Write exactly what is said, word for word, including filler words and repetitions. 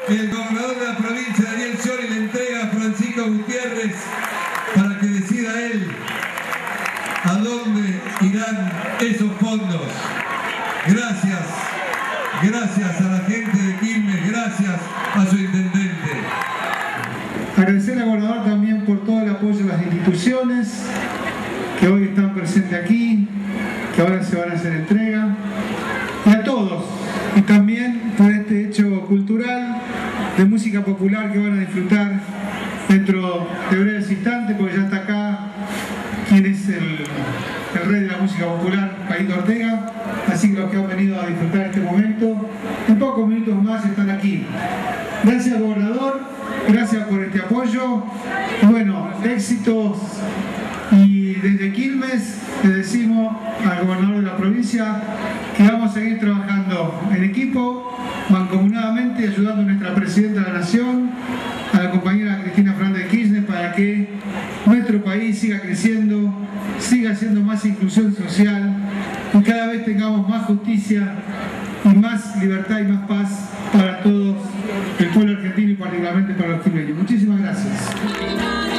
el gobernador de la provincia, Daniel Scioli, le entrega a Francisco Gutiérrez para que decida él a dónde irán esos fondos. Gracias, gracias a la gente de Quilmes, gracias a su intendente. Agradecer al gobernador también por todo el apoyo a las instituciones que hoy están presentes aquí, que ahora se van a hacer entrega, y a todos, y también por este hecho cultural de música popular que van a disfrutar dentro de breves instantes, porque ya está acá quien es el, el rey de la música popular, Caíto Ortega, así que los que han venido a disfrutar este momento, en pocos minutos más están aquí. Gracias, gobernador, gracias por este apoyo, y bueno, éxitos, y desde Quilmes le decimos al gobernador de la provincia que vamos a seguir trabajando en equipo, mancomunadamente, ayudando a nuestra presidenta de la Nación, a la compañera Cristina Fernández de Kirchner, para que nuestro país siga creciendo, siga haciendo más inclusión social y cada vez tengamos más justicia y más libertad y más paz para todos el pueblo argentino y particularmente para los quilmeños. Muchísimas gracias.